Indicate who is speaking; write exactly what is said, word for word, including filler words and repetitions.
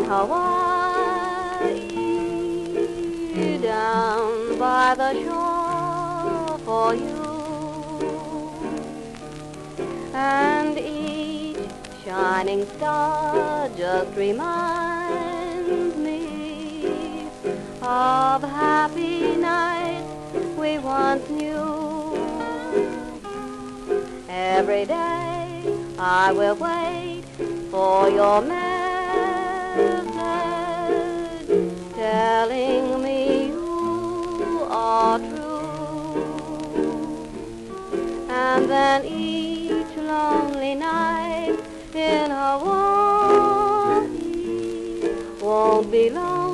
Speaker 1: Hawaii, down by the shore for you. And each shining star just reminds me of happy nights we once knew. Every day I will wait for your message telling me you are true. And then each lonely night in Hawaii won't be long